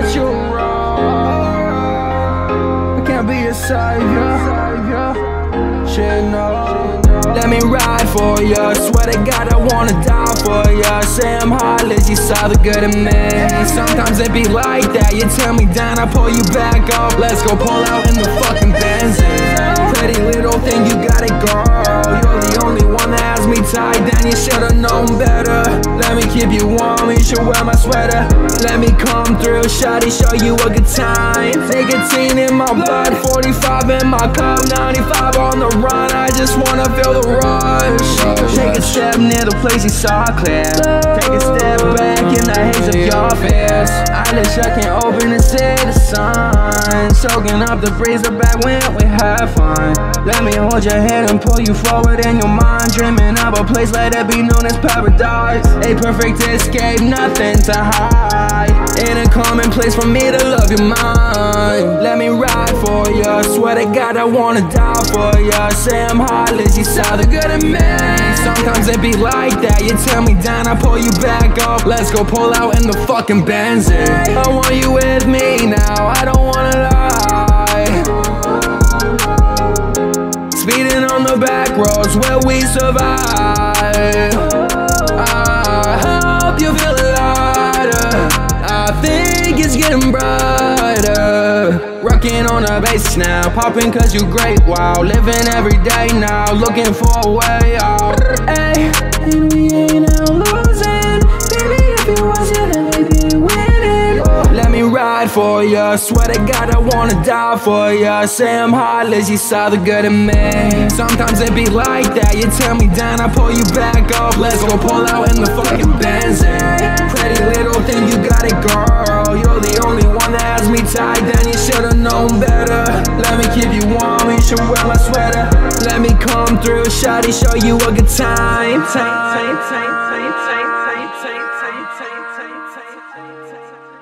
that you're wrong. I can't be a savior. Shit, no. Let me ride for ya. Swear to God I wanna die for ya. Say I'm heartless, you saw the good in me. Sometimes it be like that. You tear me down, I pull you back up. Let's go pull out in the fucking Benzine. Pretty little thing, you got it, girl. You're the only one that has me tied down. You should've known better. Let me keep you warm, you should wear my sweater. Let me come through, shawty, show you a good time. Nicotine in my blood, 45 in my cup, 95 on the run. I just wanna feel the rush. Take a step near the place you saw clear. Take a step back in the haze of your fears. Eyelids shut, can't open and see the sun. Soaking up the breeze, the back when we have fun. Let me hold your head and pull you forward in your mind. Dreaming of a place, let it be known as paradise. A perfect escape, nothing to hide. In a common place for me to love your mind. Let me ride for ya. Swear to God I wanna die for ya. Say I'm heartless, you saw the good in me. Sometimes it be like that. You tear me down, I pull you back up. Let's go pull out in the fucking Benzine. I want you with me now, I don't wanna lie. Speeding on the back roads where we survive. I hope you feel lighter. I think it's getting brighter. Rocking on the bass now, popping cause you great. Wow, living every day now, looking for a way out. Ay, and we ain't out losing. Baby, if it was you, then we'd be winning. Let me ride for ya. Swear to God I wanna die for ya. Say I'm heartless, you saw the good in me. Sometimes it be like that. You tear me down, I pull you back up. Let's go pull out in the fucking Benzine. Pretty little thing, you got it, girl. You're the only one that has me tied down. You should've known better. Let me keep you warm, you should wear my sweater. Let me come through, shawty, show you a good time.